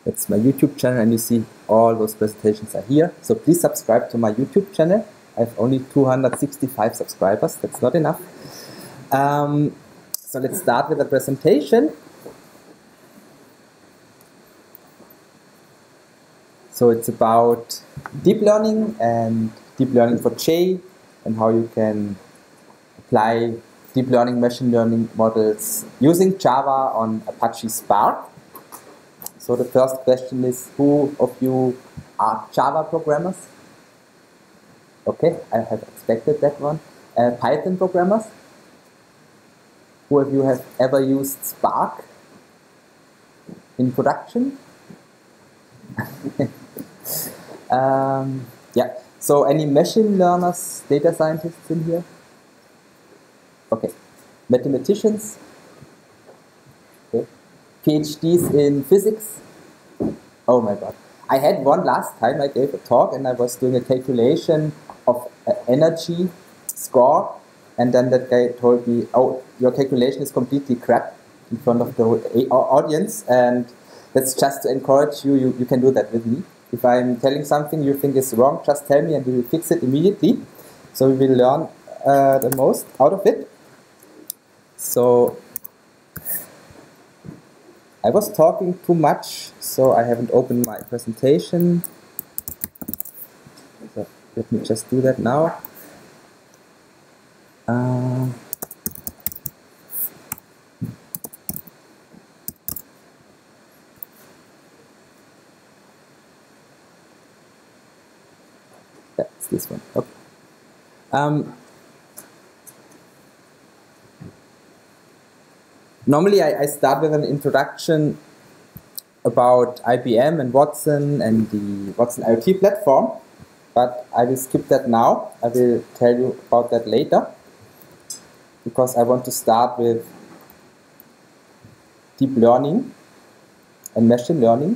That's my YouTube channel, and you see all those presentations are here. So please subscribe to my YouTube channel. I have only 265 subscribers. That's not enough. So let's start with the presentation. So it's about deep learning and deep learning for J, and how you can apply deep learning machine learning models using Java on Apache Spark. So the first question is, who of you are Java programmers? Okay, I have expected that one. Python programmers? Who of you have ever used Spark in production? Yeah, so any machine learners, data scientists in here? Okay, mathematicians? Okay. PhDs in physics? Oh my god. I had one last time. I gave a talk and I was doing a calculation of energy score, and then that guy told me, oh, your calculation is completely crap, in front of the whole audience, and that's just to encourage you, you can do that with me. If I'm telling something you think is wrong, just tell me and we will fix it immediately. So we will learn the most out of it. So I was talking too much, so I haven't opened my presentation. So let me just do that now. That's this one. Okay. Normally I start with an introduction about IBM and Watson and the Watson IoT platform, but I will skip that now. I will tell you about that later, because I want to start with deep learning and machine learning.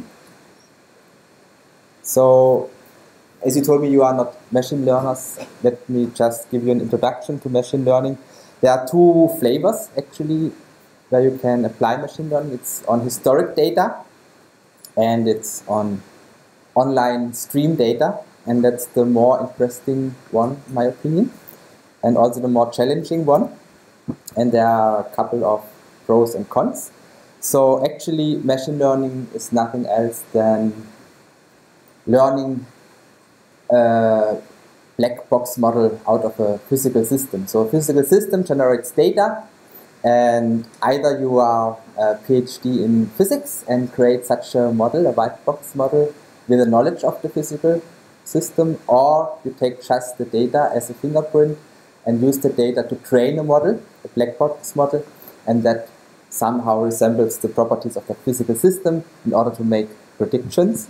So, as you told me you are not machine learners, let me just give you an introduction to machine learning. There are two flavors actually where you can apply machine learning. It's on historic data and it's on online stream data, and that's the more interesting one in my opinion, and also the more challenging one, and there are a couple of pros and cons. So actually machine learning is nothing else than learning a black box model out of a physical system. So a physical system generates data, and either you are a PhD in physics and create such a model, a white box model, with a knowledge of the physical system, or you take just the data as a fingerprint and use the data to train a model, a black box model, and that somehow resembles the properties of the physical system in order to make predictions.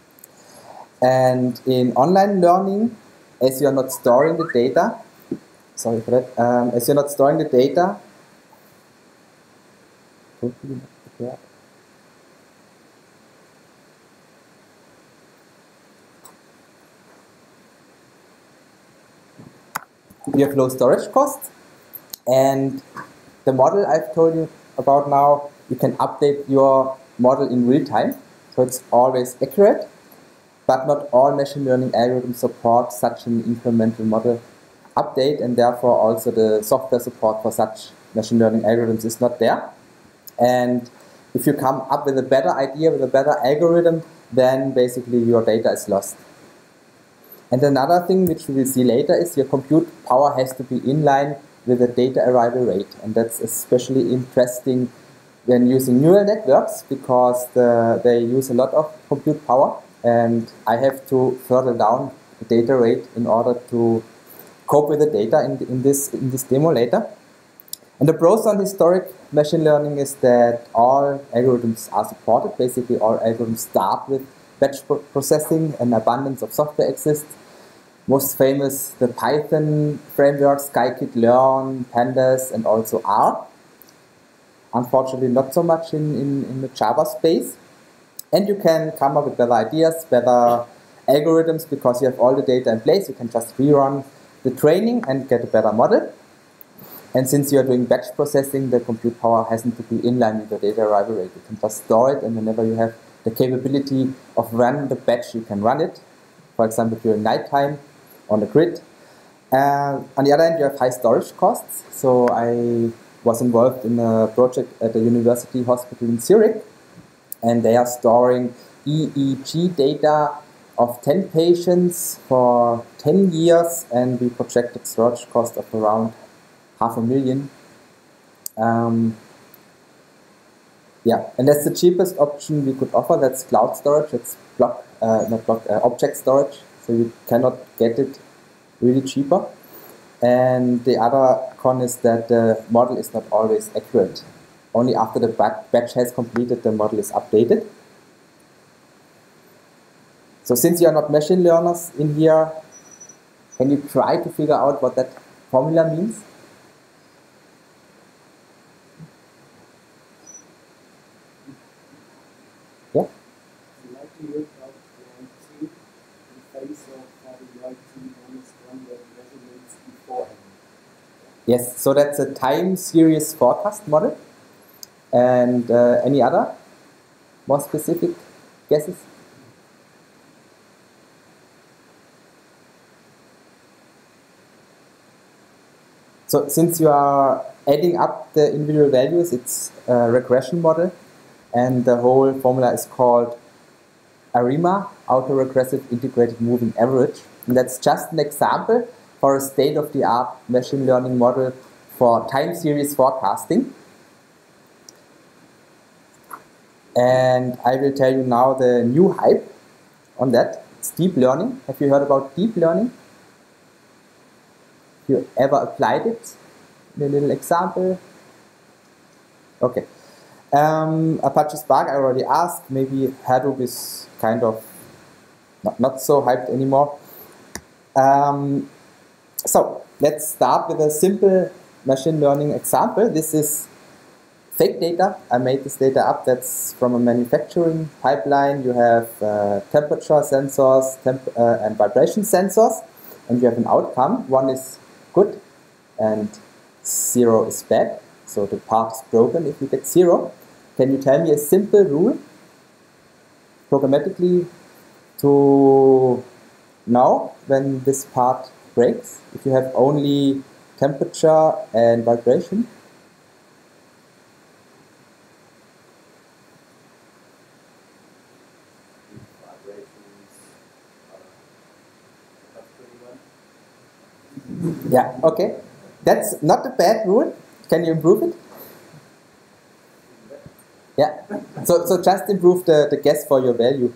And in online learning, as you are not storing the data, sorry for that, as you're not storing the data, you have low storage costs, and the model I've told you about now, you can update your model in real time, so it's always accurate, but not all machine learning algorithms support such an incremental model update, and therefore also the software support for such machine learning algorithms is not there. And if you come up with a better idea, with a better algorithm, then basically your data is lost. And another thing which we will see later is your compute power has to be in line with the data arrival rate, and that's especially interesting when using neural networks, because they use a lot of compute power, and I have to further down the data rate in order to cope with the data in this demo later. And the pros on historic machine learning is that all algorithms are supported. Basically all algorithms start with batch processing, and abundance of software exists. Most famous, the Python frameworks, scikit-learn, pandas, and also R. Unfortunately not so much in the Java space. And you can come up with better ideas, better algorithms, because you have all the data in place. You can just rerun the training and get a better model. And since you are doing batch processing, the compute power hasn't to be in line with the data arrival rate. You can just store it, and whenever you have the capability of running the batch, you can run it, for example, during nighttime on the grid. On the other hand, you have high storage costs. So I was involved in a project at the University Hospital in Zurich, and they are storing EEG data of 10 patients for 10 years, and we projected storage cost of around $500,000. Yeah, and that's the cheapest option we could offer. That's cloud storage. It's object storage, so you cannot get it really cheaper. And the other con is that the model is not always accurate. Only after the batch has completed, the model is updated. So since you are not machine learners in here, can you try to figure out what that formula means? Yeah? The likelihood of T in face of having -1 measurements beforehand. Yes, so that's a time series forecast model. And any other more specific guesses? So since you are adding up the individual values, it's a regression model, and the whole formula is called ARIMA, Autoregressive Integrated Moving Average. And that's just an example for a state-of-the-art machine learning model for time series forecasting. And I will tell you now the new hype on that. It's deep learning. Have you heard about deep learning? You ever applied it in a little example? Okay. Apache Spark, I already asked. Maybe Hadoop is kind of not so hyped anymore. So let's start with a simple machine learning example. This is fake data. I made this data up. That's from a manufacturing pipeline. You have temperature sensors and vibration sensors, and you have an outcome. One is good and 0 is bad. So the part is broken if you get 0. Can you tell me a simple rule programmatically to know when this part breaks? If you have only temperature and vibration? Yeah, okay. That's not a bad rule. Can you improve it? Yeah. So just improve the guess for your value.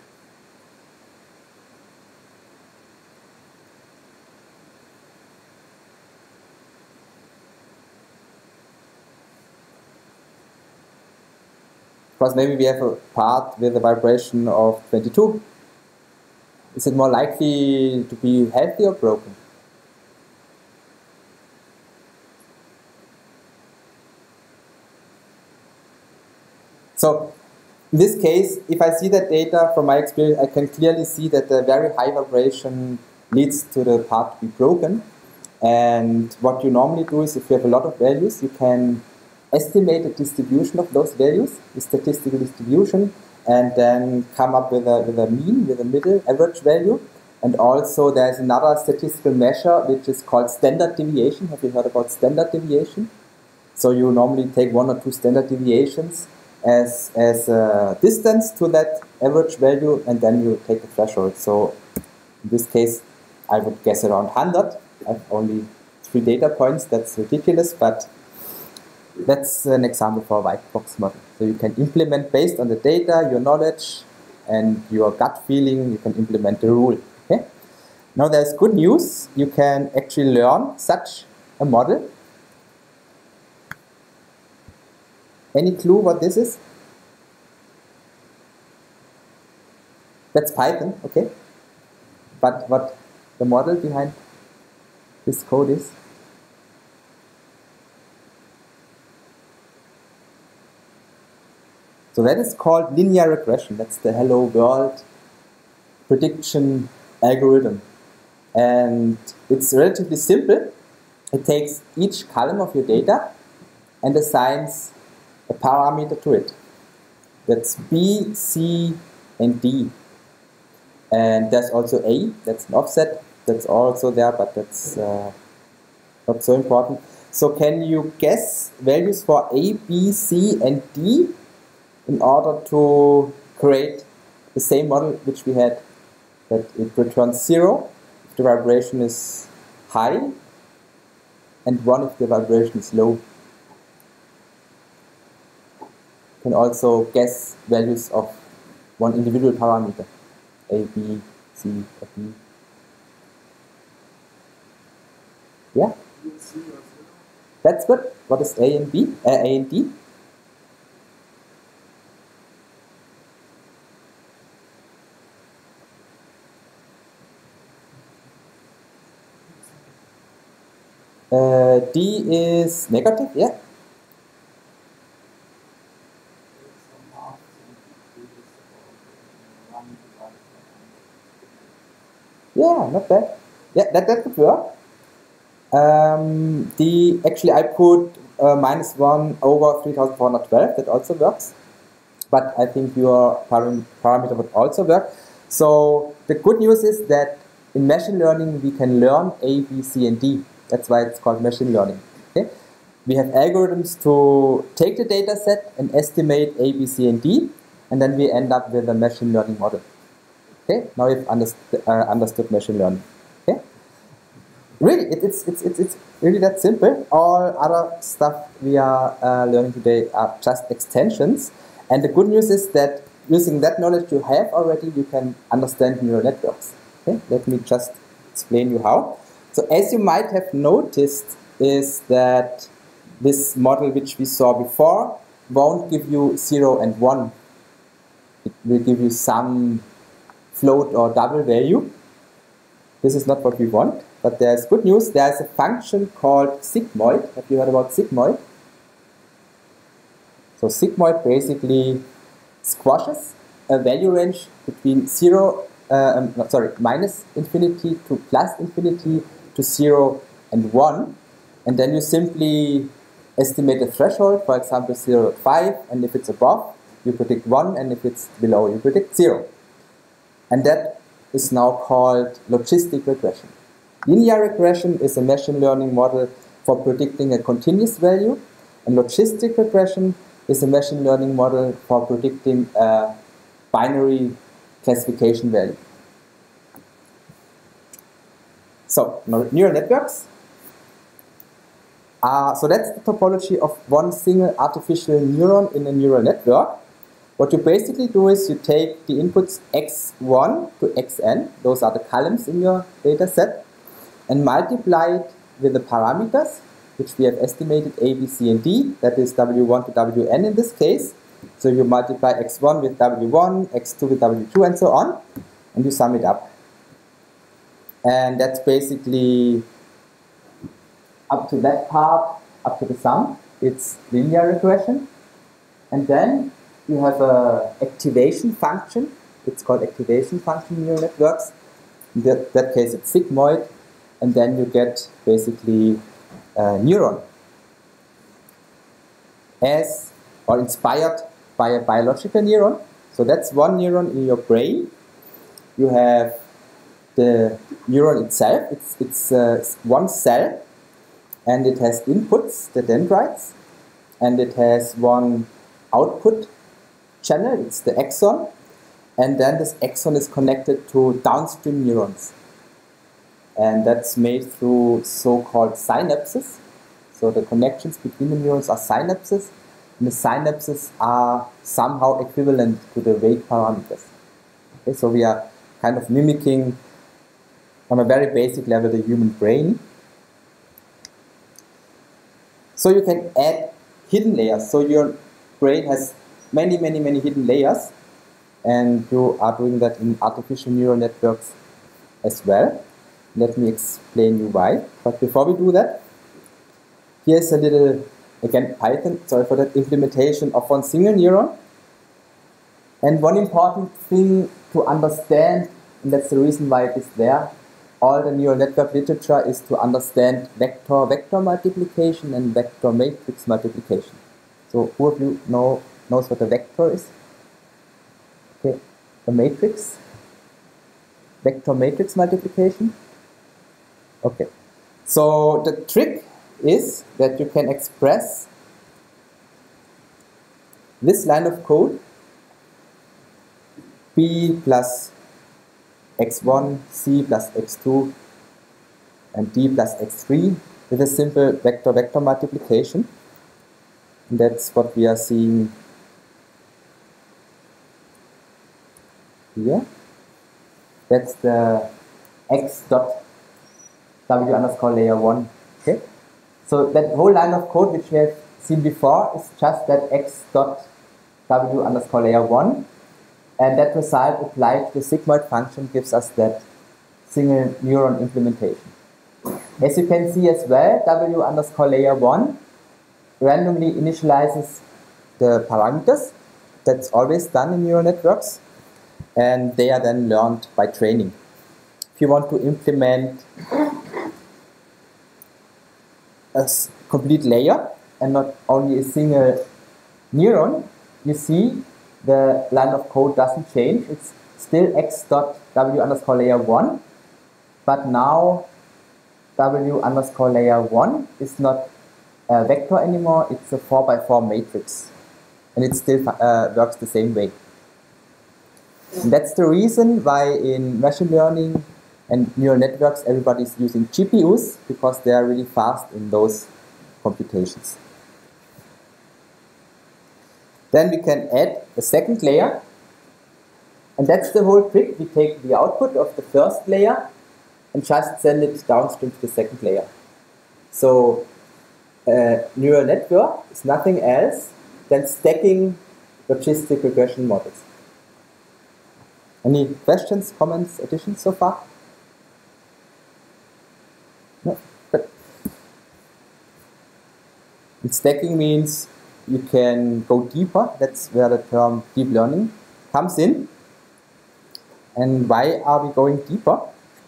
Because maybe we have a part with a vibration of 22. Is it more likely to be healthy or broken? So in this case, if I see that data from my experience, I can clearly see that the very high vibration leads to the part to be broken. And what you normally do is, if you have a lot of values, you can estimate the distribution of those values, the statistical distribution, and then come up with a mean, with a middle average value. And also there's another statistical measure which is called standard deviation. Have you heard about standard deviation? So you normally take 1 or 2 standard deviations as a distance to that average value, and then you take a threshold. So in this case, I would guess around 100. I have only 3 data points. That's ridiculous, but that's an example for a white box model. So you can implement based on the data, your knowledge, and your gut feeling, you can implement the rule. Okay? Now there's good news. You can actually learn such a model. Any clue what this is? That's Python, okay. But what the model behind this code is? So that is called linear regression. That's the Hello World prediction algorithm. And it's relatively simple. It takes each column of your data and assigns a parameter to it. That's B, C, and D. And there's also A, that's an offset, that's also there, but that's not so important. So can you guess values for A, B, C, and D in order to create the same model which we had, that it returns 0 if the vibration is high and 1 if the vibration is low? You can also guess values of one individual parameter, A, B, C, or D. Yeah? That's good. What is A and B? A and D? D is negative, yeah? Yeah, not bad. Yeah, that could work. Actually I put -1 over 3412, that also works. But I think your parameter would also work. So the good news is that in machine learning we can learn A, B, C, and D. That's why it's called machine learning. Okay? We have algorithms to take the data set and estimate A, B, C, and D, and then we end up with a machine learning model. Okay? Now you've understood machine learning. Okay? Really, it's really that simple. All other stuff we are learning today are just extensions. And the good news is that using that knowledge you have already, you can understand neural networks. Okay? Let me just explain you how. So as you might have noticed is that this model which we saw before won't give you 0 and 1. It will give you some float or double value. This is not what we want, but there's good news. There's a function called sigmoid. Have you heard about sigmoid? So sigmoid basically squashes a value range between minus infinity to plus infinity to 0 and 1. And then you simply estimate a threshold, for example 0.5, and if it's above, you predict 1, and if it's below, you predict 0. And that is now called logistic regression. Linear regression is a machine learning model for predicting a continuous value, and logistic regression is a machine learning model for predicting a binary classification value. So, neural networks. So that's the topology of one single artificial neuron in a neural network. What you basically do is you take the inputs x1 to xn, those are the columns in your data set, and multiply it with the parameters, which we have estimated A, B, C, and D, that is W1 to Wn in this case. So you multiply x1 with W1, x2 with W2, and so on, and you sum it up. And that's basically up to that part, up to the sum. It's linear regression. And then you have a activation function. It's called activation function in neural networks. In that case, it's sigmoid. And then you get basically a neuron as or inspired by a biological neuron. So that's one neuron in your brain. You have the neuron itself. It's one cell, and it has inputs, the dendrites, and it has one output channel, it's the axon, and then this axon is connected to downstream neurons. And that's made through so-called synapses. So the connections between the neurons are synapses, and the synapses are somehow equivalent to the weight parameters. Okay, so we are kind of mimicking, on a very basic level, the human brain. So you can add hidden layers. So your brain has many hidden layers, and you are doing that in artificial neural networks as well. Let me explain you why. But before we do that, here's a little, again, Python, sorry for that, implementation of one single neuron. And one important thing to understand, and that's the reason why it is there, all the neural network literature is to understand vector multiplication and vector matrix multiplication. So who of you knows what a vector is? a matrix, vector matrix multiplication. Okay, so the trick is that you can express this line of code, b plus x1, c plus x2, and d plus x3 with a simple vector-vector multiplication. And that's what we are seeing here. That's the x dot w underscore layer 1. Okay, so that whole line of code which we have seen before is just that x dot w underscore layer 1, and that result applied to the sigmoid function gives us that single neuron implementation. As you can see as well, w underscore layer 1 randomly initializes the parameters. That's always done in neural networks, and they are then learned by training. If you want to implement a complete layer and not only a single neuron, you see the line of code doesn't change. It's still x dot w underscore layer 1, but now w underscore layer 1 is not a vector anymore, it's a 4x4 matrix, and it still works the same way. And that's the reason why in machine learning and neural networks everybody's using GPUs, because they are really fast in those computations. Then we can add a second layer, and that's the whole trick. We take the output of the first layer and just send it downstream to the second layer. So a neural network is nothing else than stacking logistic regression models. Any questions, comments, additions so far? No? Good. And stacking means you can go deeper. That's where the term deep learning comes in. And why are we going deeper?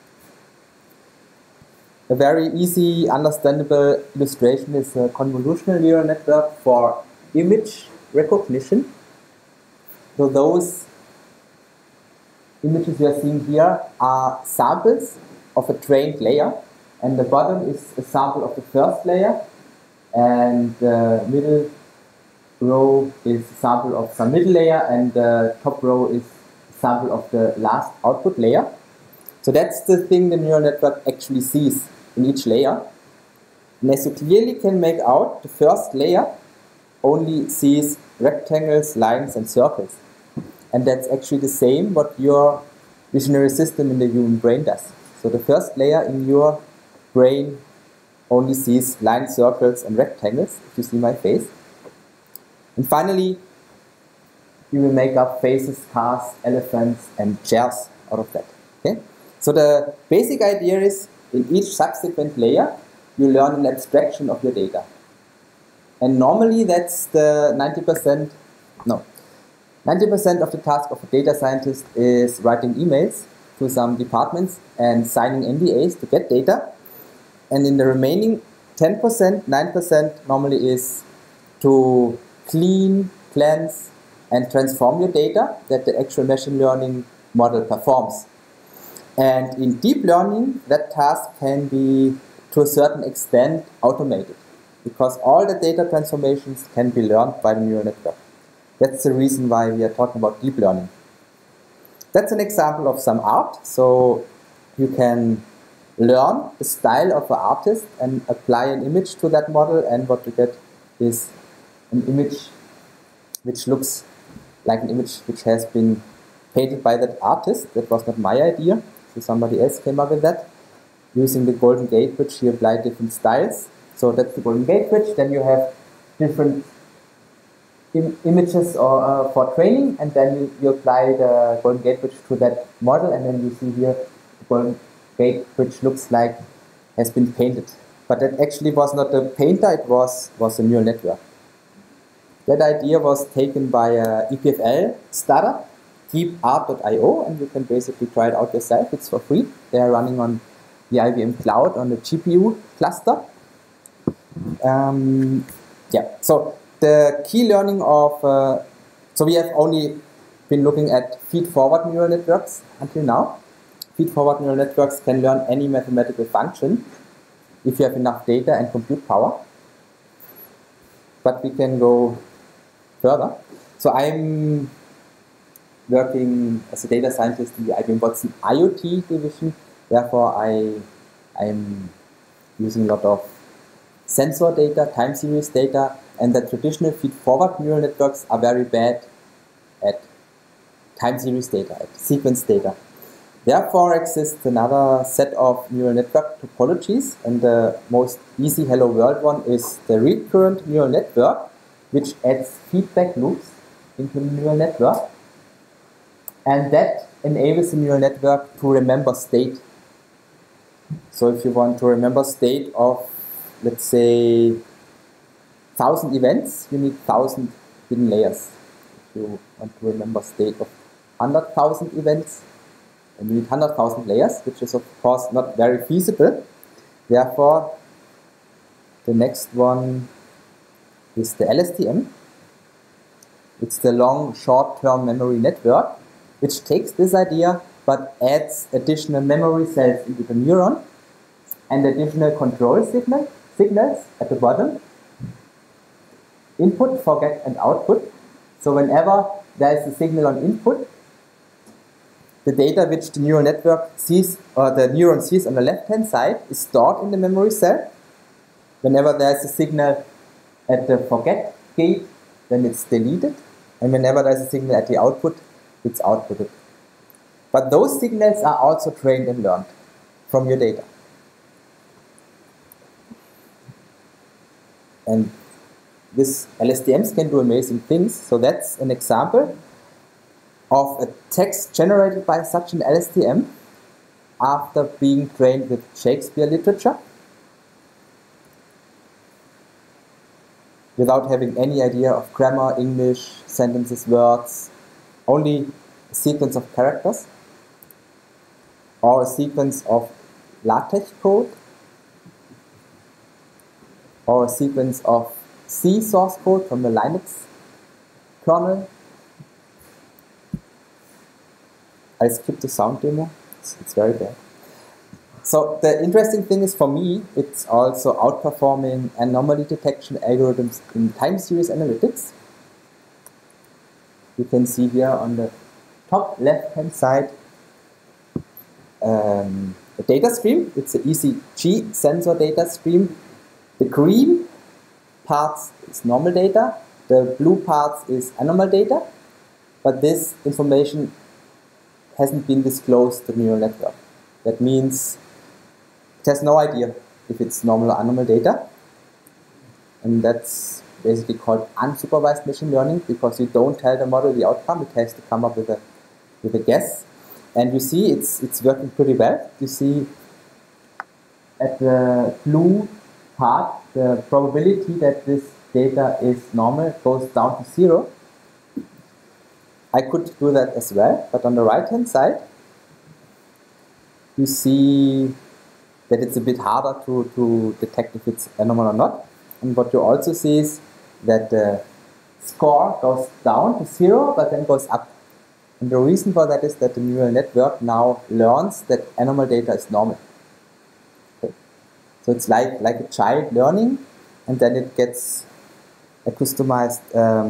A very easy, understandable illustration is a convolutional neural network for image recognition. So those images you are seeing here are samples of a trained layer, and the bottom is a sample of the first layer, and the middle row is a sample of some middle layer, and the top row is a sample of the last output layer. So that's the thing the neural network actually sees in each layer. And as you clearly can make out, the first layer only sees rectangles, lines, and circles. And that's actually the same what your visionary system in the human brain does. So the first layer in your brain only sees lines, circles, and rectangles, if you see my face. And finally, you will make up faces, cars, elephants, and chairs out of that. Okay? So the basic idea is, in each subsequent layer, you learn an abstraction of your data. And normally that's the 90% of the task of a data scientist is writing emails to some departments and signing NDAs to get data. And in the remaining 10%, 9% normally is to clean, cleanse, and transform your data that the actual machine learning model performs. And in deep learning, that task can be, to a certain extent, automated, because all the data transformations can be learned by the neural network. That's the reason why we are talking about deep learning. That's an example of some art. So you can learn the style of an artist and apply an image to that model, and what you get is an image which looks like an image which has been painted by that artist. That was not my idea. So somebody else came up with that. Using the Golden Gate Bridge, you apply different styles. So that's the Golden Gate Bridge. Then you have different images for training, and then you apply the Golden Gate Bridge to that model, and then you see here the Golden Gate Bridge looks like has been painted. But that actually was not a painter, it was a neural network. That idea was taken by a EPFL startup, deepart.io, and you can basically try it out yourself. It's for free. They are running on the IBM Cloud on the GPU cluster. Yeah, so the key learning of, so we have only been looking at feed-forward neural networks until now. Feed-forward neural networks can learn any mathematical function if you have enough data and compute power. But we can go further. So I'm working as a data scientist in the IBM Watson IoT division. Therefore, I'm using a lot of sensor data, time series data, and the traditional feed-forward neural networks are very bad at time series data, at sequence data. Therefore exists another set of neural network topologies, and the most easy hello world one is the recurrent neural network, which adds feedback loops into the neural network, and that enables the neural network to remember state. So if you want to remember state of, let's say, 1,000 events, you need 1,000 hidden layers. If you want to remember state of 100,000 events, and you need 100,000 layers, which is of course not very feasible. Therefore, the next one is the LSTM. It's the long short-term memory network, which takes this idea but adds additional memory cells into the neuron and additional control signals at the bottom. Input, forget, and output. So whenever there is a signal on input, the data which the neural network sees, or the neuron sees on the left-hand side, is stored in the memory cell. Whenever there is a signal at the forget gate, then it's deleted. And whenever there is a signal at the output, it's outputted. But those signals are also trained and learned from your data. And this LSTMs can do amazing things. So that's an example of a text generated by such an LSTM after being trained with Shakespeare literature without having any idea of grammar, English, sentences, words, only a sequence of characters or a sequence of LaTeX code or a sequence of C source code from the Linux kernel. I skipped the sound demo, it's very bad. So the interesting thing is, for me, it's also outperforming anomaly detection algorithms in time series analytics. You can see here on the top left-hand side a data stream. It's an ECG sensor data stream. The green parts is normal data, the blue parts is anomal data, but this information hasn't been disclosed to the neural network. That means it has no idea if it's normal or anomal data, and that's basically called unsupervised machine learning, because you don't tell the model the outcome, it has to come up with a guess. And you see it's working pretty well. You see at the blue part, the probability that this data is normal goes down to 0. I could do that as well, but on the right hand side you see that it's a bit harder to detect if it's anomal or not. And what you also see is that the score goes down to 0 but then goes up. And the reason for that is that the neural network now learns that anomal data is normal. Okay. So it's like a child learning, and then it gets accustomed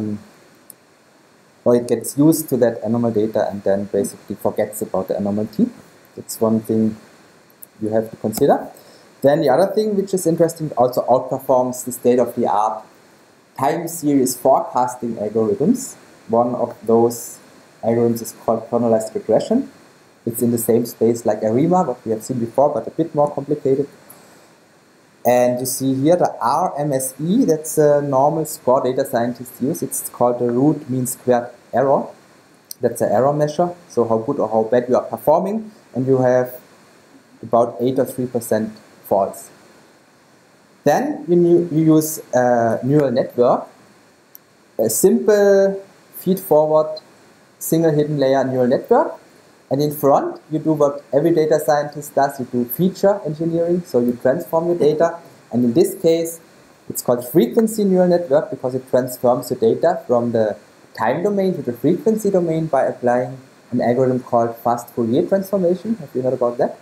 or it gets used to that anomal data and then basically forgets about the anomaly. That's one thing you have to consider. Then the other thing which is interesting, also outperforms the state-of-the-art time series forecasting algorithms. One of those algorithms is called kernelized regression. It's in the same space like ARIMA, what we have seen before, but a bit more complicated. And you see here the RMSE, that's a normal score data scientists use. It's called the root mean squared error. That's an error measure, so how good or how bad you are performing, and you have about 8 or 3% false. Then you use a neural network, a simple feed-forward single hidden layer neural network, and in front you do what every data scientist does, you do feature engineering, so you transform your data, and in this case it's called frequency neural network because it transforms the data from the time domain to the frequency domain by applying an algorithm called fast Fourier transformation. Have you heard about that?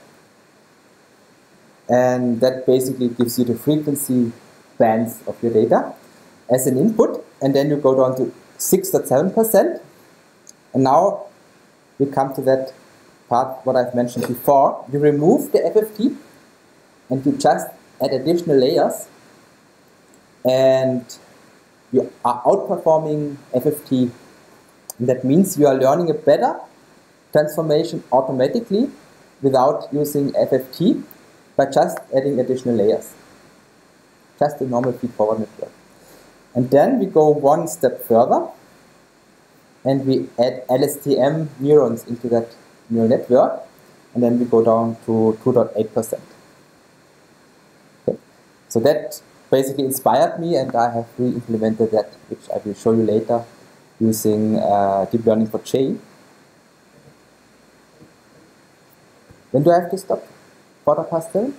And that basically gives you the frequency bands of your data as an input, and then you go down to 6.7%. And now we come to that part what I've mentioned before. You remove the FFT and you just add additional layers, and you are outperforming FFT. And that means you are learning a better transformation automatically without using FFT, by just adding additional layers. Just a normal feed-forward network. And then we go one step further, and we add LSTM neurons into that neural network, and then we go down to 2.8%. Okay. So that basically inspired me, and I have re-implemented that, which I will show you later, using deep learning for J. When do I have to stop? Quarter past 7?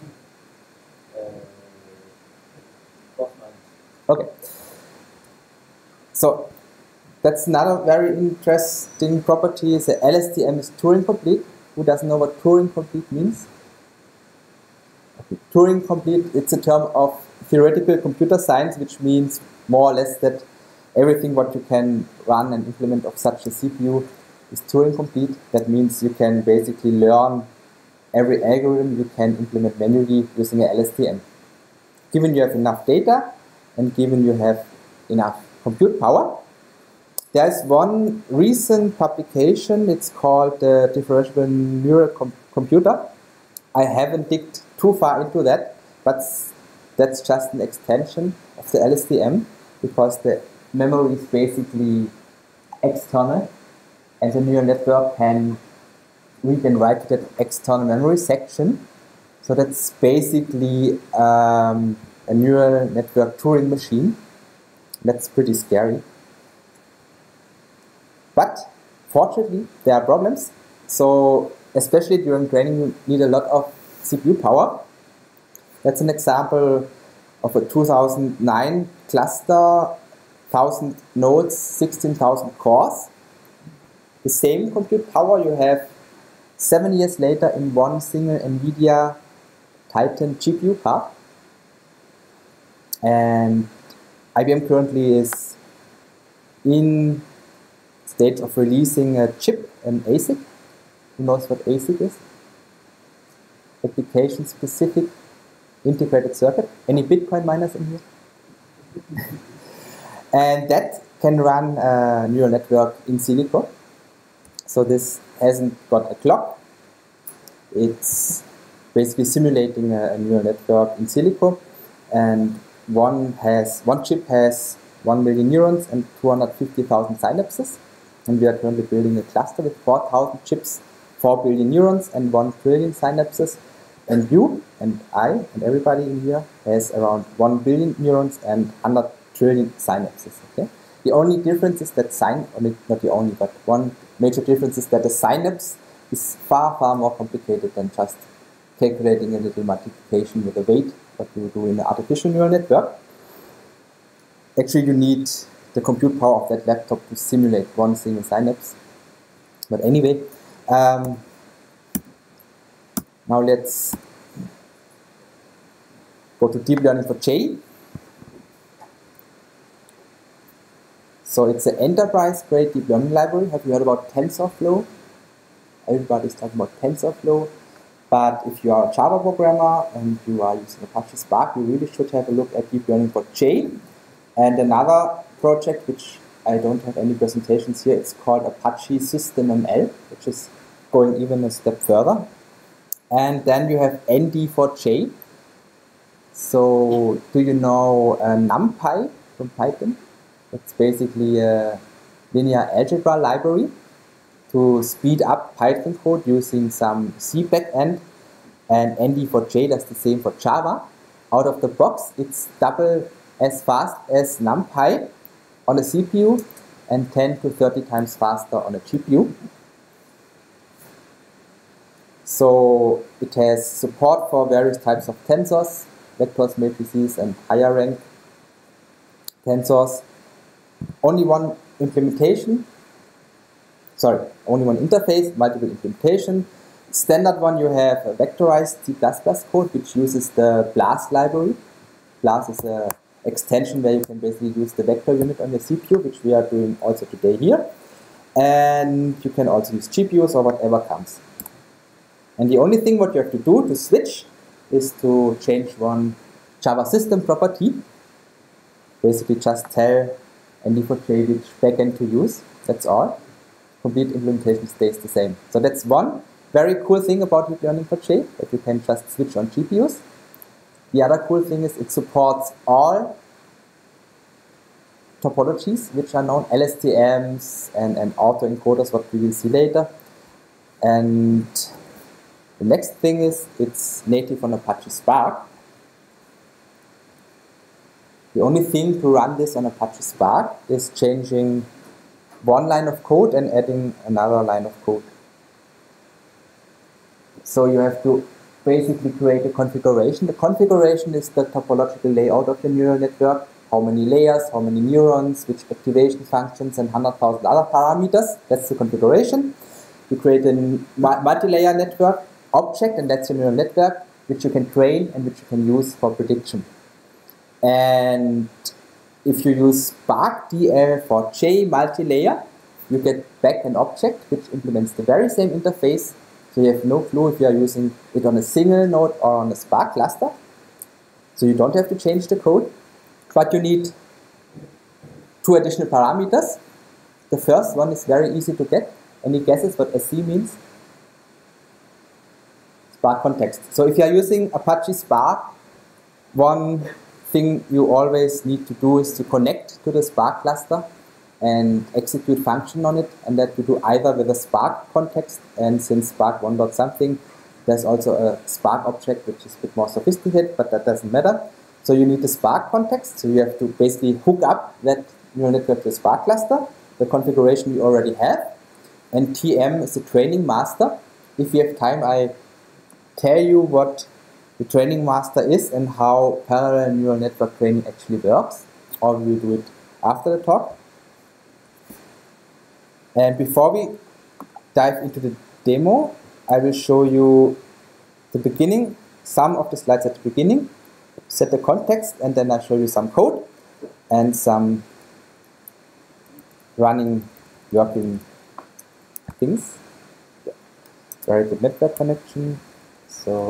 12 months. Okay. So that's another very interesting property. Is that LSTM is Turing complete. Who doesn't know what Turing complete means? Okay. Turing complete, it's a term of theoretical computer science, which means more or less that everything what you can run and implement of such a CPU is Turing complete. That means you can basically learn every algorithm you can implement manually using a LSTM. Given you have enough data and given you have enough compute power. There's one recent publication, it's called the Differentiable Neural Computer. I haven't digged too far into that, but that's just an extension of the LSTM, because the memory is basically external, and the neural network can read and write to that external memory section. So that's basically a neural network Turing machine. That's pretty scary. But fortunately, there are problems. So especially during training, you need a lot of CPU power. That's an example of a 2009 cluster, 1,000 nodes, 16,000 cores. The same compute power you have 7 years later in one single NVIDIA Titan GPU card. And IBM currently is in stage of releasing a chip, an ASIC. Who knows what ASIC is? Application specific integrated circuit. Any Bitcoin miners in here? And that can run a neural network in silico. So this hasn't got a clock. It's basically simulating a neural network in silico, and one chip has 1 million neurons and 250,000 synapses. And we are currently building a cluster with 4,000 chips, 4 billion neurons and 1 trillion synapses. And you and I and everybody in here has around 1 billion neurons and 100 trillion synapses. Okay? The only difference is that not the only, but one major difference is that the synapse is far, far more complicated than just calculating a little multiplication with a weight, what you do in an artificial neural network. Actually, you need the compute power of that laptop to simulate one single synapse. But anyway, now let's go to deep learning for J. So it's an enterprise-grade deep learning library. Have you heard about TensorFlow? Everybody's talking about TensorFlow. But if you are a Java programmer and you are using Apache Spark, you really should have a look at deep learning for J. And another project, which I don't have any presentations here, it's called Apache SystemML, which is going even a step further. And then you have ND4J. So do you know NumPy from Python? It's basically a linear algebra library to speed up Python code using some C backend, and ND4J does the same for Java. Out of the box, it's double as fast as NumPy on a CPU and 10 to 30 times faster on a GPU. So it has support for various types of tensors, vectors, matrices, and higher rank tensors. only one implementation, only one interface, multiple implementation. Standard one, you have a vectorized C++ code which uses the BLAS library. BLAS is an extension where you can basically use the vector unit on your CPU, which we are doing also today here. And you can also use GPUs or whatever comes. And the only thing what you have to do to switch is to change one Java system property. Basically just tell ND4J which backend to use, that's all. Complete implementation stays the same. So that's one very cool thing about deep learning for J, that you can just switch on GPUs. The other cool thing is it supports all topologies which are known, LSTMs and autoencoders, what we will see later. And the next thing is it's native on Apache Spark. The only thing to run this on Apache Spark is changing one line of code and adding another line of code. So you have to basically create a configuration. The configuration is the topological layout of the neural network, how many layers, how many neurons, which activation functions, and 100,000 other parameters. That's the configuration. You create a multi-layer network object, and that's your neural network, which you can train and which you can use for prediction. And if you use Spark DL for J multi-layer, you get back an object which implements the very same interface. So you have no clue if you are using it on a single node or on a Spark cluster. So you don't have to change the code, but you need two additional parameters. The first one is very easy to get. Any guesses what SC means? Spark context. So if you are using Apache Spark, one thing you always need to do is to connect to the Spark cluster and execute function on it, and that you do either with a Spark context, and since Spark 1. something, there's also a Spark object which is a bit more sophisticated, but that doesn't matter. So you need the Spark context, so you have to basically hook up that neural network to the Spark cluster, the configuration you already have, and TM is the training master. If you have time, I tell you what the training master is and how parallel neural network training actually works, or we will do it after the talk. And before we dive into the demo, I will show you the beginning, some of the slides at the beginning, set the context, and then I'll show you some code and some running, working things. Yeah. Very good network connection. So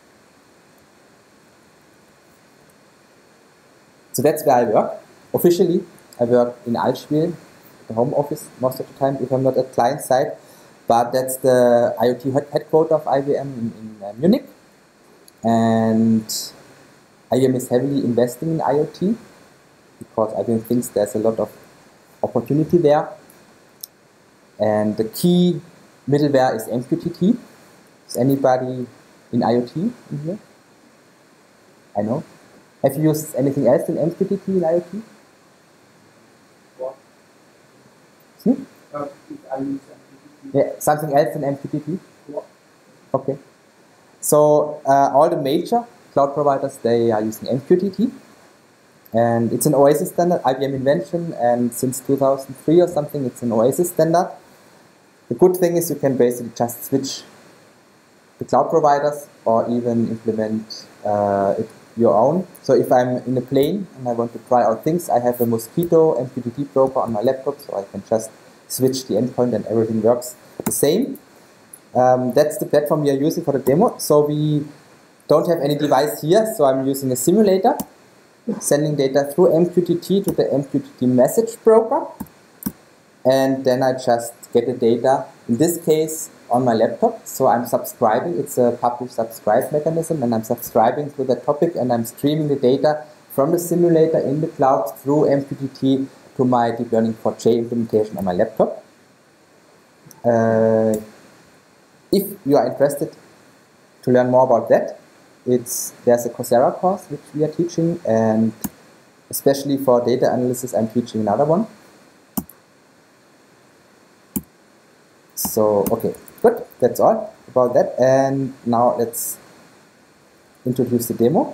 that's where I work. Officially, I work in Altspiel, the home office most of the time, if I'm not at client side. But that's the IoT headquarters of IBM in Munich. And IBM is heavily investing in IoT because IBM thinks there's a lot of opportunity there. And the key middleware is MQTT. Is anybody in IoT in here? I know. Have you used anything else than MQTT in IoT? What? Hmm? If I use MQTT. Yeah, something else than MQTT? What? Okay. So all the major cloud providers, they are using MQTT. And it's an OASIS standard, IBM invention, and since 2003 or something, it's an OASIS standard. The good thing is you can basically just switch the cloud providers or even implement it your own. So if I'm in a plane and I want to try out things, I have a Mosquito MQTT broker on my laptop, so I can just switch the endpoint and everything works the same. That's the platform we are using for the demo. So we don't have any device here, so I'm using a simulator, sending data through MQTT to the MQTT message broker, and then I just get the data, in this case on my laptop. So I'm subscribing, it's a publish subscribe mechanism, and I'm subscribing to the topic and I'm streaming the data from the simulator in the cloud through MQTT to my Deep Learning 4J implementation on my laptop. If you are interested to learn more about that, there's a Coursera course which we are teaching, and especially for data analysis I'm teaching another one. So okay, good, that's all about that, and now let's introduce the demo.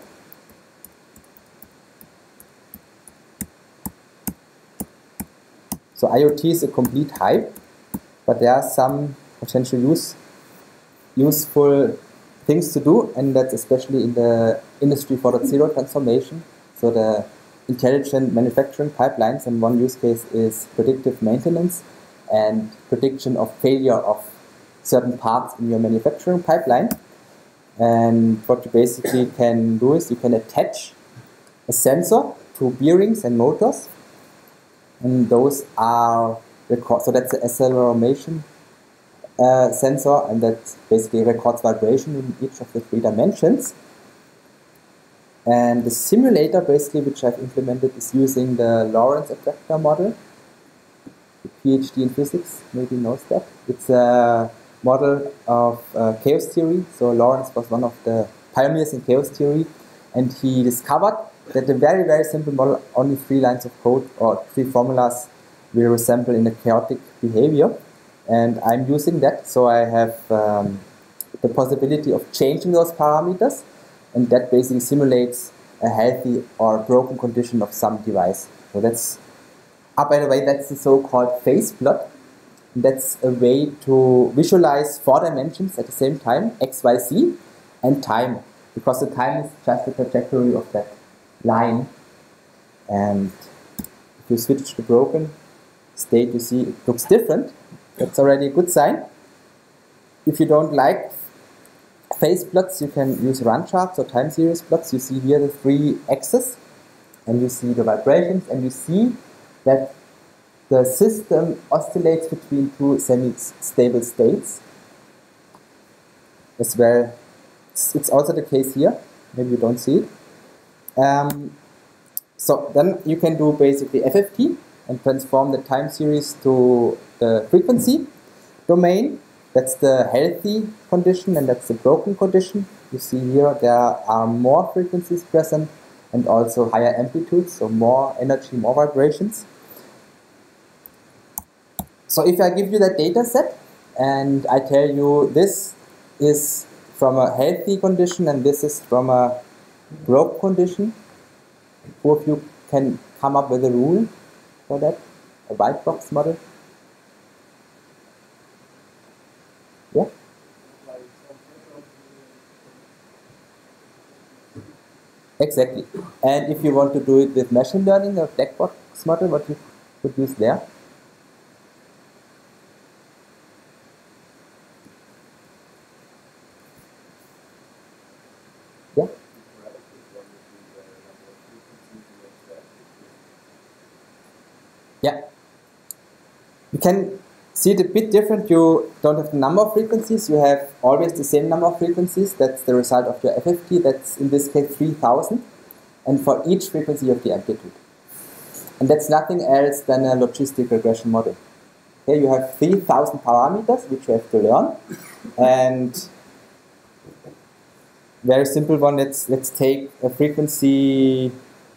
So IoT is a complete hype, but there are some potential useful things to do, and that's especially in the Industry 4.0 transformation. So the intelligent manufacturing pipelines, and one use case is predictive maintenance and prediction of failure of certain parts in your manufacturing pipeline. And what you basically can do is you can attach a sensor to bearings and motors, and those are so that's the accelerometer sensor, and that basically records vibration in each of the 3 dimensions. And the simulator basically which I've implemented is using the Lorentz attractor model. The PhD in physics maybe knows that. It's a model of chaos theory. So Lorentz was one of the pioneers in chaos theory, and he discovered that a very, very simple model, only 3 lines of code or 3 formulas, will resemble in a chaotic behavior. And I'm using that, so I have the possibility of changing those parameters, and that basically simulates a healthy or broken condition of some device. So that's, by the way, that's the so-called phase plot. That's a way to visualize 4 dimensions at the same time, x, y, z, and time, because the time is just the trajectory of that line. And if you switch to broken state, you see it looks different. That's already a good sign. If you don't like phase plots, you can use run charts or time series plots. You see here the 3 axes, and you see the vibrations, and you see that the system oscillates between 2 semi-stable states as well. It's also the case here. Maybe you don't see it. So then you can do basically FFT and transform the time series to the frequency domain. That's the healthy condition, and that's the broken condition. You see here there are more frequencies present and also higher amplitudes, so more energy, more vibrations. So if I give you that data set and I tell you this is from a healthy condition and this is from a broke condition, who of you can come up with a rule for that? A white box model? Yeah? Exactly. And if you want to do it with machine learning or black box model, what you could use there? Yeah? Yeah. You can see it a bit different. You don't have the number of frequencies, you have always the same number of frequencies. That's the result of your FFT. That's in this case 3000. And for each frequency you have the amplitude. And that's nothing else than a logistic regression model. Here you have 3000 parameters which you have to learn. And very simple one, let's take a frequency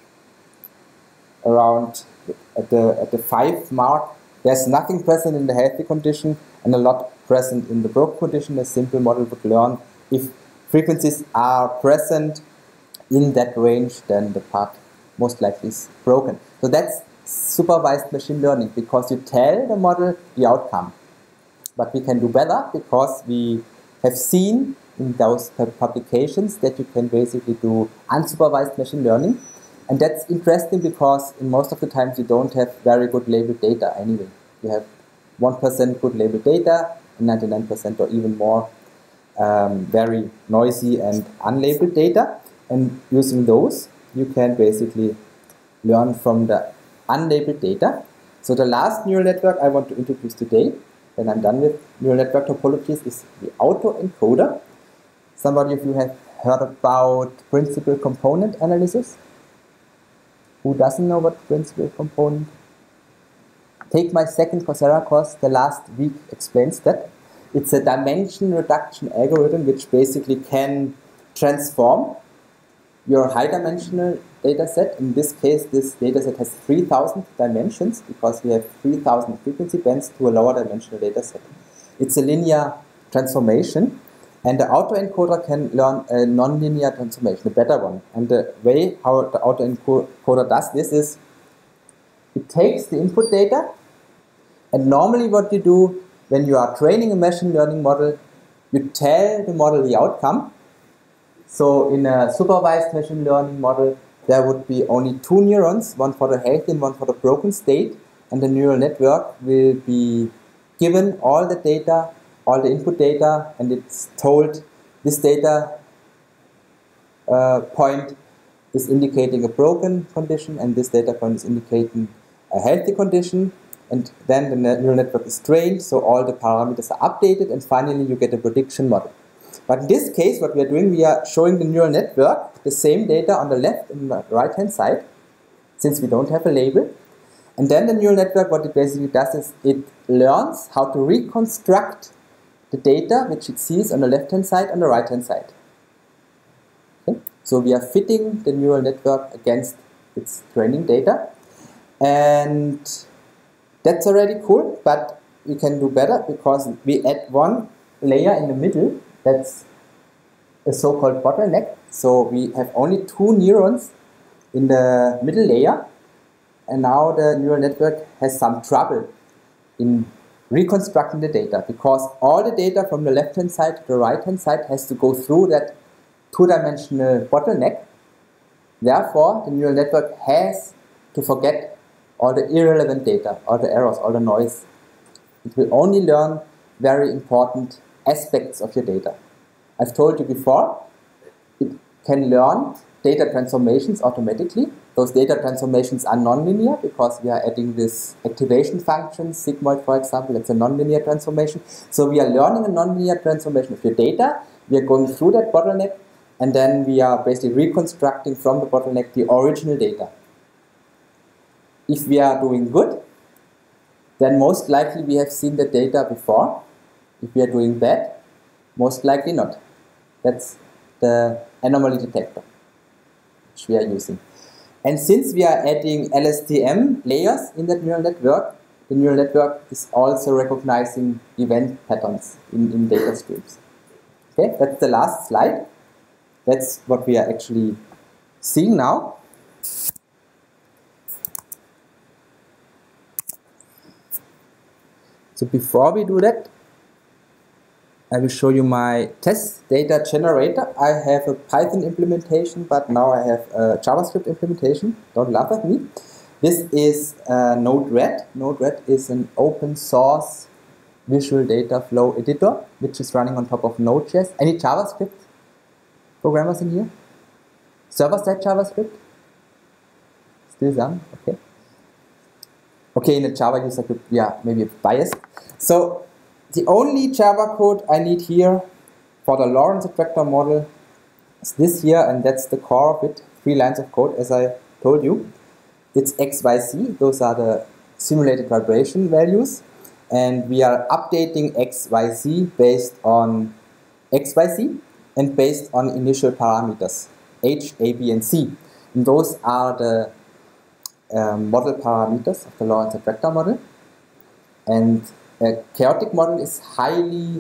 around at the 5 mark. There's nothing present in the healthy condition and a lot present in the broken condition. A simple model would learn if frequencies are present in that range, then the part most likely is broken. So that's supervised machine learning, because you tell the model the outcome. But we can do better, because we have seen in those publications that you can basically do unsupervised machine learning. And that's interesting because in most of the times you don't have very good labeled data anyway. You have 1% good labeled data, and 99% or even more very noisy and unlabeled data. And using those, you can basically learn from the unlabeled data. So the last neural network I want to introduce today, when I'm done with neural network topologies, is the autoencoder. Somebody of you have heard about principal component analysis? Who doesn't know what principal component? Take my second Coursera course, the last week explains that. It's a dimension reduction algorithm which basically can transform your high dimensional data set. In this case, this data set has 3000 dimensions because we have 3000 frequency bands to a lower dimensional data set. It's a linear transformation, and the autoencoder can learn a nonlinear transformation, a better one. And the way how the autoencoder does this is it takes the input data And normally what you do when you are training a machine learning model, you tell the model the outcome. So in a supervised machine learning model, there would be only two neurons, one for the healthy and one for the broken state, and the neural network will be given all the data, all the input data, and it's told this data point is indicating a broken condition, and this data point is indicating a healthy condition, and then the neural network is trained, so all the parameters are updated, and finally you get a prediction model. But in this case, what we are doing, we are showing the neural network the same data on the left and the right hand side, since we don't have a label. And then the neural network, what it basically does is it learns how to reconstruct the data which it sees on the left hand side and the right hand side. Okay? So we are fitting the neural network against its training data, and that's already cool, but we can do better because we add one layer in the middle. That's a so-called bottleneck. So we have only two neurons in the middle layer, and now the neural network has some trouble in reconstructing the data because all the data from the left hand side to the right hand side has to go through that two-dimensional bottleneck. Therefore, the neural network has to forget all the irrelevant data, all the errors, all the noise. It will only learn very important aspects of your data. I've told you before, it can learn data transformations automatically. Those data transformations are nonlinear because we are adding this activation function, sigmoid for example, that's a nonlinear transformation. So we are learning a nonlinear transformation of your data, we are going through that bottleneck, and then we are basically reconstructing from the bottleneck the original data. If we are doing good, then most likely we have seen the data before. If we are doing bad, most likely not. That's the anomaly detector which we are using. And since we are adding LSTM layers in that neural network, the neural network is also recognizing event patterns in data streams. Okay, that's the last slide. That's what we are actually seeing now. So before we do that, I will show you my test data generator. I have a Python implementation, but now I have a JavaScript implementation. Don't laugh at me. This is Node-RED. Node-RED is an open source visual data flow editor, which is running on top of Node.js. Any JavaScript programmers in here? Server-side JavaScript? Still some? Okay. Okay, in a Java user group, yeah, maybe it's biased. So the only Java code I need here for the Lorentz attractor model is this here, and that's the core of it. 3 lines of code, as I told you. It's XYZ, those are the simulated vibration values, and we are updating XYZ based on XYZ and based on initial parameters H, A, B, and C. And those are the model parameters of the Lorentz attractor model. And a chaotic model is highly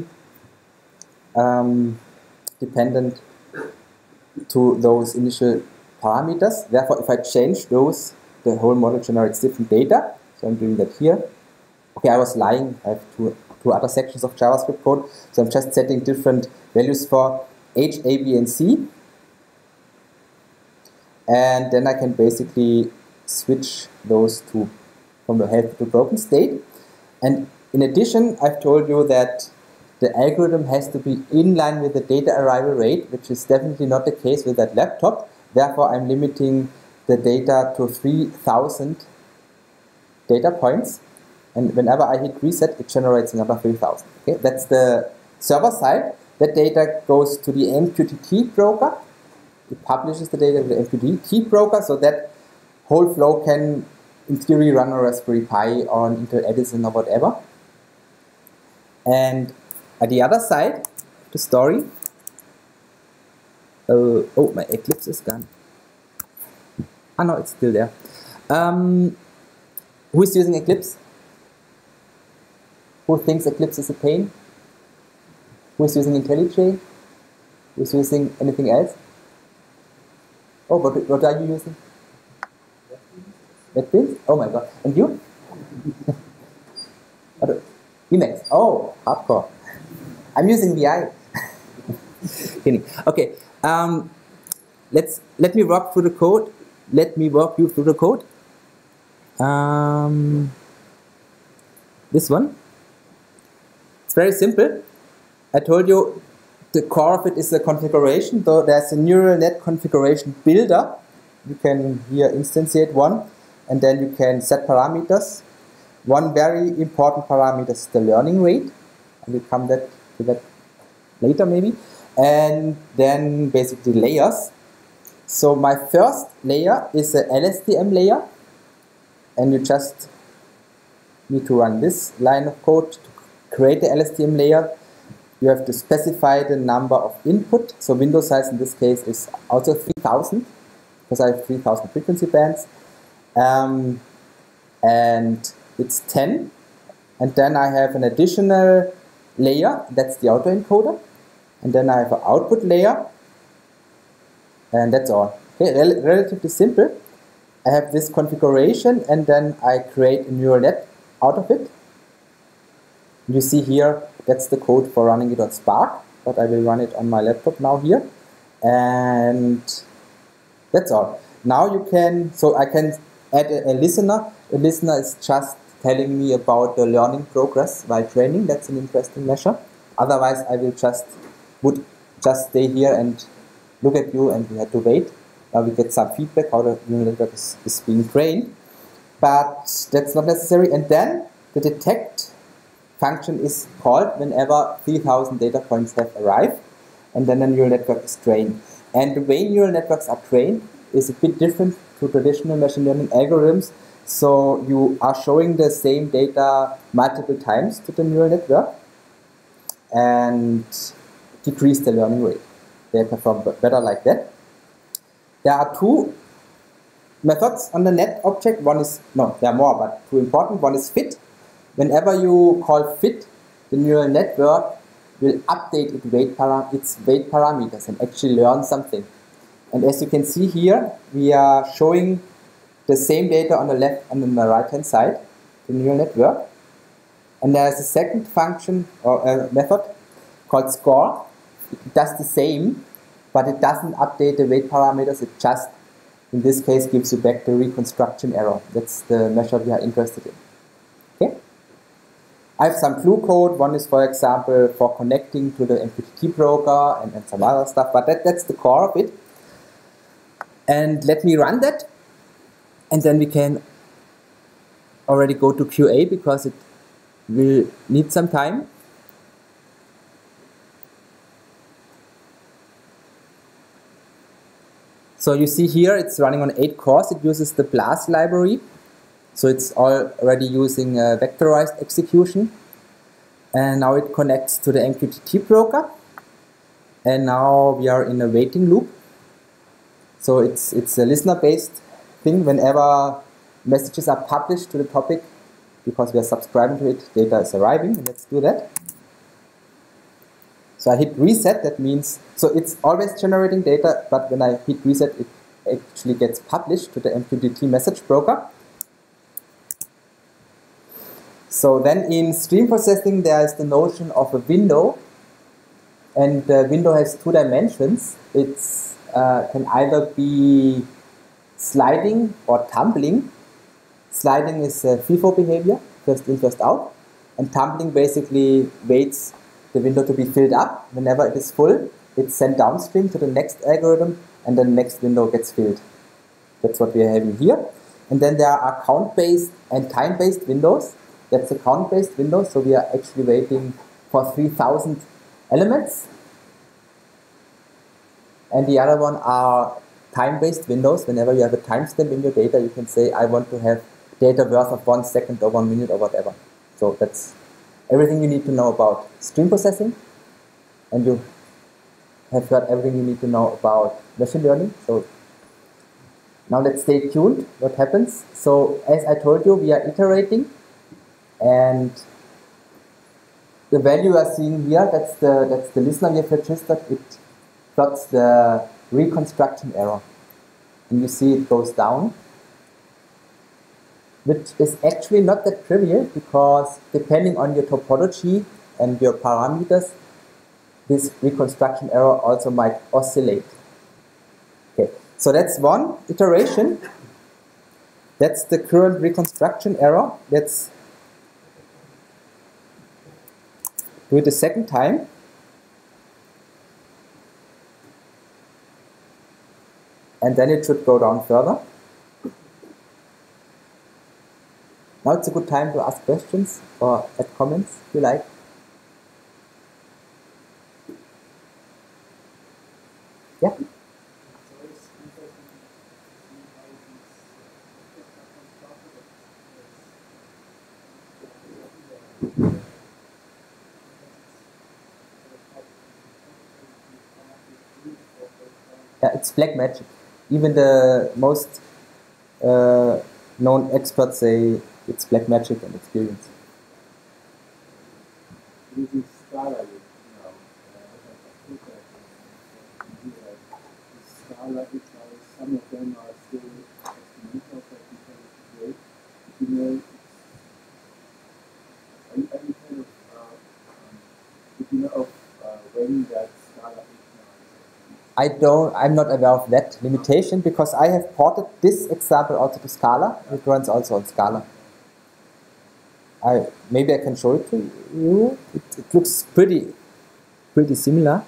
dependent to those initial parameters. Therefore, if I change those, the whole model generates different data. So I'm doing that here. Okay, I was lying. I have two other sections of JavaScript code. So I'm just setting different values for H, A, B, and C. And then I can basically switch those two from the healthy to broken state. And in addition, I've told you that the algorithm has to be in line with the data arrival rate, which is definitely not the case with that laptop. Therefore, I'm limiting the data to 3000 data points. And whenever I hit reset, it generates another 3000. Okay, that's the server side. That data goes to the MQTT broker. It publishes the data to the MQTT broker, so that whole flow can, in theory, run on Raspberry Pi or on Intel Edison or whatever. And at the other side, the story. Oh, my Eclipse is gone. Ah, no, it's still there. Who is using Eclipse? Who thinks Eclipse is a pain? Who is using IntelliJ? Who is using anything else? Oh, what are you using? NetBeans? Oh my god. And you? Emacs. Oh, hardcore. I'm using VI. Kidding. Okay. Let me walk through the code. Let me walk you through the code. This one. It's very simple. I told you the core of it is the configuration. So there's a neural net configuration builder. You can here instantiate one, and then you can set parameters. One very important parameter is the learning rate. I will come to that later maybe. And then basically layers. So my first layer is the LSTM layer, and you just need to run this line of code to create the LSTM layer. You have to specify the number of input. So window size in this case is also 3000, because I have 3000 frequency bands. And it's 10. And then I have an additional layer, that's the autoencoder. And then I have an output layer. And that's all. Okay, relatively simple. I have this configuration, and then I create a neural net out of it. You see here, that's the code for running it on Spark, but I will run it on my laptop now here. And that's all. Now you can, so I can add a listener. A listener is just telling me about the learning progress while training. That's an interesting measure. Otherwise, I would just stay here and look at you, and we had to wait. Now we get some feedback how the neural network is being trained. But that's not necessary. And then the detect function is called whenever 3000 data points have arrived, and then the neural network is trained. And the way neural networks are trained is a bit different to traditional machine learning algorithms. So you are showing the same data multiple times to the neural network and decrease the learning rate. They perform better like that. There are two methods on the net object. One is, no, there are more, but two important. One is fit. Whenever you call fit, the neural network will update its weight parameters and actually learn something. And as you can see here, we are showing the same data on the left and on the right hand side, the neural network. And there's a second function or method called score. It does the same, but it doesn't update the weight parameters. It just, in this case, gives you back the reconstruction error. That's the measure we are interested in. Okay? I have some clue code. One is, for example, for connecting to the MQTT broker and some other stuff, but that's the core of it. And let me run that, and then we can already go to QA because it will need some time. So you see here it's running on 8 cores. It uses the BLAS library. So it's already using vectorized execution. And now it connects to the MQTT broker. And now we are in a waiting loop. So it's a listener-based thing. Whenever messages are published to the topic, because we are subscribing to it, data is arriving. Let's do that. So I hit reset. That means, so it's always generating data, but when I hit reset, it actually gets published to the MQTT message broker. So then in stream processing, there is the notion of a window, and the window has 2 dimensions. It's can either be sliding or tumbling. Sliding is FIFO behavior, first in, first out, and tumbling basically waits the window to be filled up. Whenever it is full, it's sent downstream to the next algorithm, and the next window gets filled. That's what we are having here. And then there are count-based and time-based windows. That's a count-based window, so we are actually waiting for 3000 elements. And the other one are time-based windows. Whenever you have a timestamp in your data, you can say, I want to have data worth of 1 second or 1 minute or whatever. So that's everything you need to know about stream processing. And you have got everything you need to know about machine learning. So now let's stay tuned what happens. So as I told you, we are iterating, and the value you are seeing here, that's the listener we have registered. It plots the reconstruction error, and you see it goes down. which is actually not that trivial because depending on your topology and your parameters, this reconstruction error also might oscillate. Okay, so that's one iteration. That's the current reconstruction error. Let's do it a second time. And then it should go down further. Now it's a good time to ask questions or add comments if you like. Yeah? Yeah, it's black magic. Even the most known experts say it's black magic and experience. Using Scala, Scala because some of them are still experimental, but you can integrate. You know, are you kind of, if you know of when that Scala I'm not aware of that limitation because I have ported this example also to Scala. It runs also on Scala. Maybe I can show it to you. It looks pretty similar.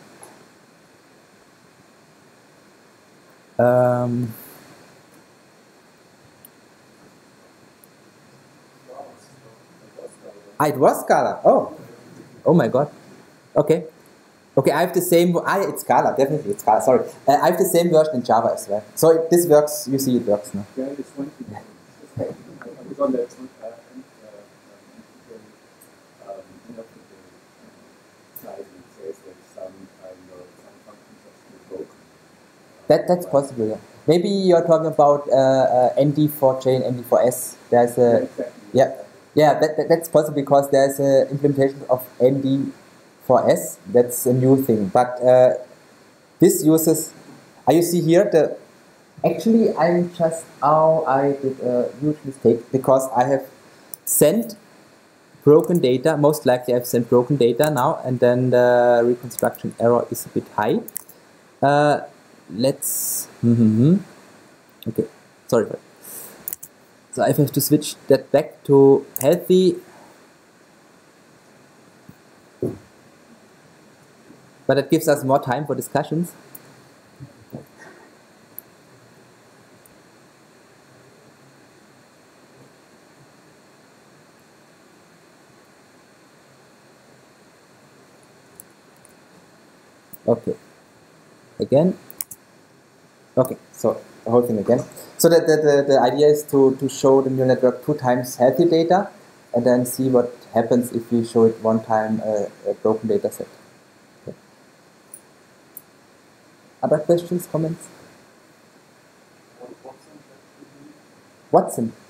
It was Scala. Oh my God. Okay, I have the same. It's Scala, definitely. It's Scala. Sorry, I have the same version in Java as well. So this works. You see, it works now. Yeah, it's one thing. I was on that side and says that some functions are still broken. That's possible. Yeah. Maybe you're talking about ND4J and ND4S. There's a that's possible because there's an implementation of ND4S. That's a new thing. But this uses. You see here actually I did a huge mistake because I have sent broken data. Most likely I've sent broken data now, and then the reconstruction error is a bit high. Let's okay, sorry. So I have to switch that back to healthy, but it gives us more time for discussions. Okay, again. Okay, so the whole thing again. So the idea is to show the neural network 2 times healthy data and then see what happens if we show it 1 time a broken data set. Okay. Other questions, comments? Watson.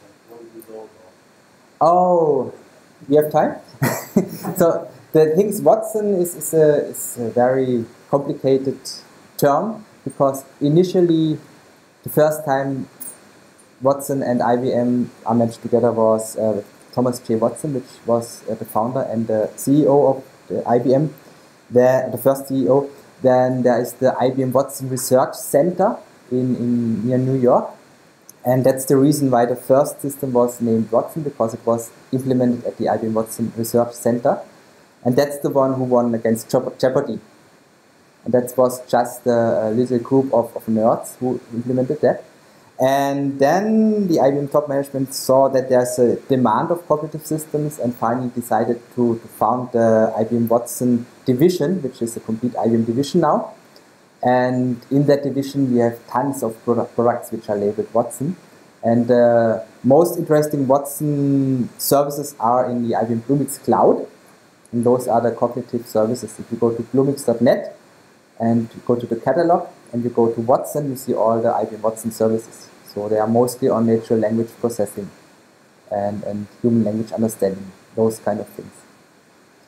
Oh, you have time? So the thing is, Watson is a very complicated term because initially the first time Watson and IBM are matched together was Thomas J. Watson, which was the founder and the CEO of the IBM, the first CEO. Then there is the IBM Watson Research Center in near New York. And that's the reason why the first system was named Watson, because it was implemented at the IBM Watson Research Center. And that's the one who won against Jeopardy. And that was just a little group of nerds who implemented that. And then the IBM top management saw that there's a demand of cognitive systems and finally decided to found the IBM Watson division, which is a complete IBM division now. And in that division, we have tons of products which are labeled Watson. And the most interesting Watson services are in the IBM Bluemix Cloud. And those are the cognitive services. If you go to bluemix.net and you go to the catalog and you go to Watson, you see all the IBM Watson services. So they are mostly on natural language processing and human language understanding, those kind of things.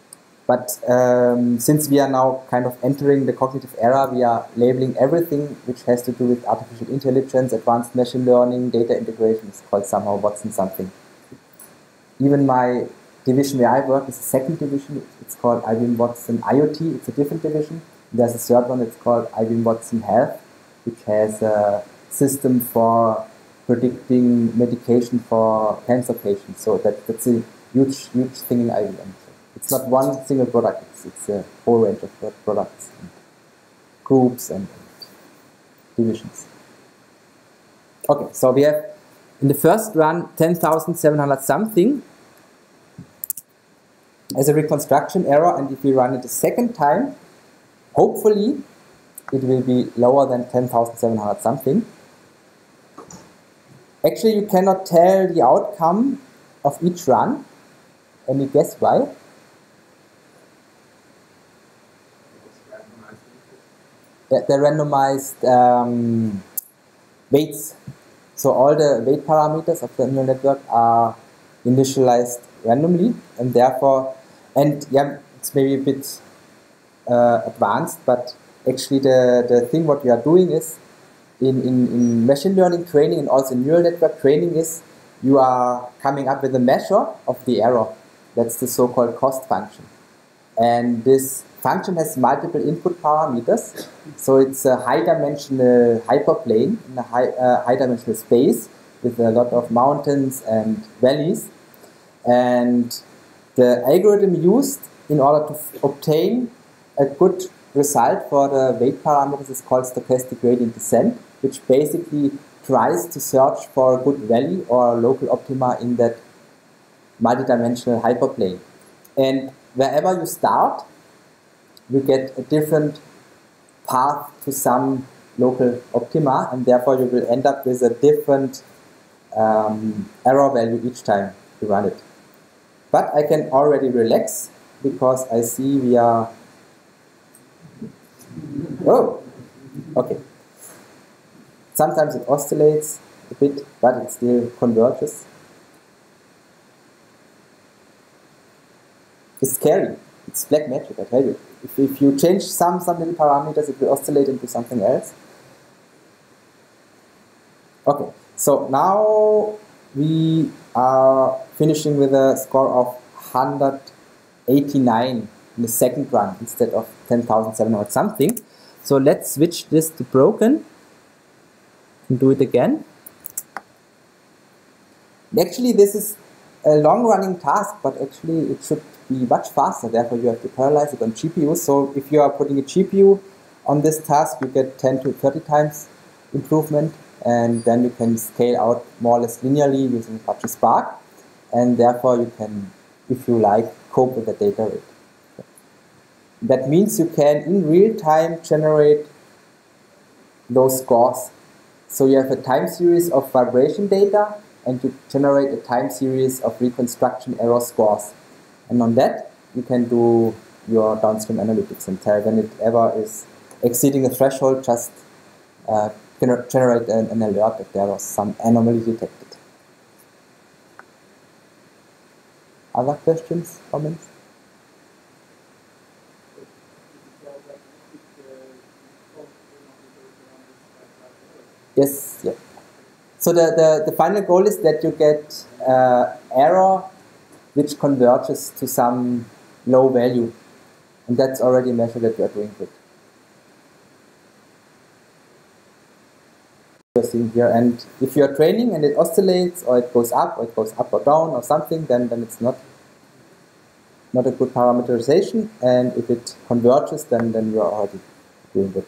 But since we are now kind of entering the cognitive era, we are labeling everything which has to do with artificial intelligence, advanced machine learning, data integration. It's called somehow Watson something. Even my division where I work is the second division. It's called IBM Watson IoT. It's a different division. There's a third one. It's called IBM Watson Health, which has a system for predicting medication for cancer patients. So that's a huge thing in IBM. It's not one single product. It's a whole range of products, and groups, and divisions. Okay, so we have in the first run 10,700 something as a reconstruction error, and if we run it the second time, hopefully it will be lower than 10,700 something. Actually, you cannot tell the outcome of each run. Any guess why? The randomized weights. So all the weight parameters of the neural network are initialized randomly, and therefore, and yeah, it's maybe a bit advanced, but actually the thing what we are doing is in machine learning training and also neural network training is you are coming up with a measure of the error. That's the so-called cost function. And this function has multiple input parameters. So it's a high-dimensional hyperplane in a high-dimensional space with a lot of mountains and valleys. And the algorithm used in order to obtain a good result for the weight parameters is called stochastic gradient descent, which basically tries to search for a good valley or local optima in that multidimensional hyperplane. And wherever you start, you get a different path to some local optima, and therefore you will end up with a different error value each time you run it. But I can already relax because I see we are... Oh, okay. Sometimes it oscillates a bit, but it still converges. It's scary. It's black magic, I tell you. If you change some little parameters, it will oscillate into something else. Okay, so now we are finishing with a score of 189 in the second run instead of 10,700 something. So let's switch this to broken and do it again. Actually, this is a long-running task, but actually it should be much faster. Therefore, you have to parallelize it on GPU. So if you are putting a GPU on this task, you get 10 to 30 times improvement, and then you can scale out more or less linearly using Apache Spark, and therefore you can, if you like, cope with the data rate. That means you can, in real time, generate those scores. So you have a time series of vibration data, and you generate a time series of reconstruction error scores. And on that, you can do your downstream analytics and tell when it ever is exceeding a threshold, just generate an alert if there was some anomaly detected. Other questions, comments? Yes, yeah. So the final goal is that you get error which converges to some low value, and that's already a measure that we are doing good. Here, and if you are training and it oscillates or it goes up or down or something, then it's not a good parameterization, and if it converges, then you are already doing good.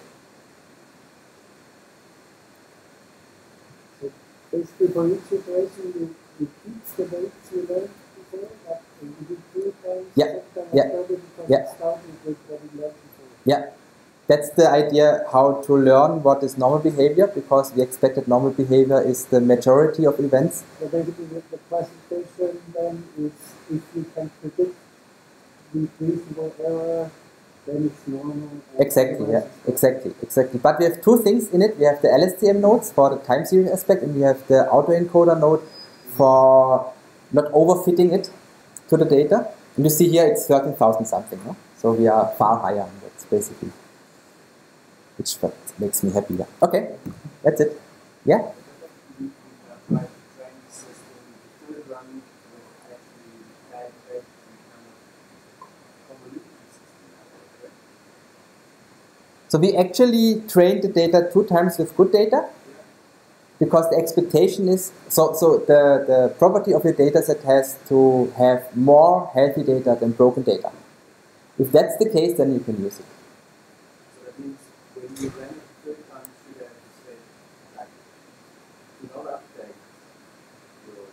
So basically, for each iteration, you repeat the weights you learned before, but you do 2 times, Yeah. Yeah. That's the idea, how to learn what is normal behavior, because we expect that normal behavior is the majority of events. So basically, the classification then is if you can predict the reasonable error, then it's normal. Exactly, yeah, exactly. But we have two things in it. We have the LSTM nodes for the time series aspect, and we have the autoencoder node for not overfitting it to the data. And you see here it's 13,000 something, no? So we are far higher, and that's basically, which makes me happy. Yeah. Okay, that's it. Yeah? So we actually trained the data 2 times with good data, because the expectation is, so the property of your data set has to have more healthy data than broken data. If that's the case, then you can use it. So that means when you run it 3 times, you have to say, like, do not update your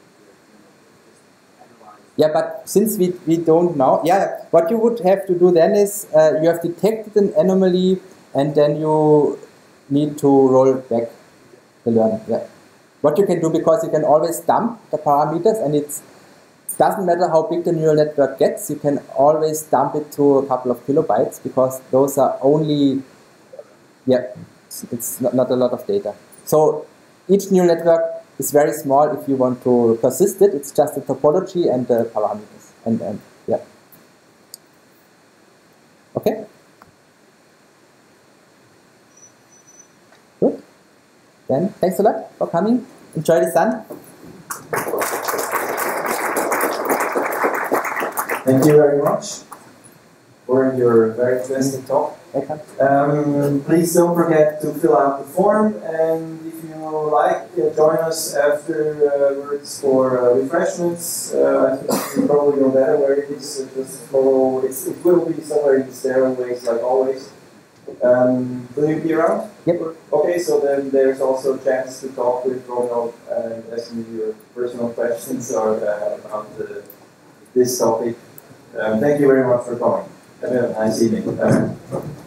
just analyze. Yeah, but since we don't know, yeah, what you would have to do then is you have detected an anomaly and then you need to roll back the learning. Yeah. What you can do, because you can always dump the parameters, and it doesn't matter how big the neural network gets, you can always dump it to a couple of kilobytes, because those are only, yeah, it's not a lot of data. So each neural network is very small if you want to persist it. It's just the topology and the parameters. And yeah. Okay? Good. Then thanks a lot for coming. Enjoy the sun. Thank you very much for your very interesting talk. Please don't forget to fill out the form, and if you like, join us afterwards for refreshments. I think you probably know better where it is. So just follow. It will be somewhere in the stairways, like always. Will you be around? Yep. Okay, so then there's also a chance to talk with Ronald and ask me your personal questions or about this topic. Thank you very much for coming. Have a nice evening.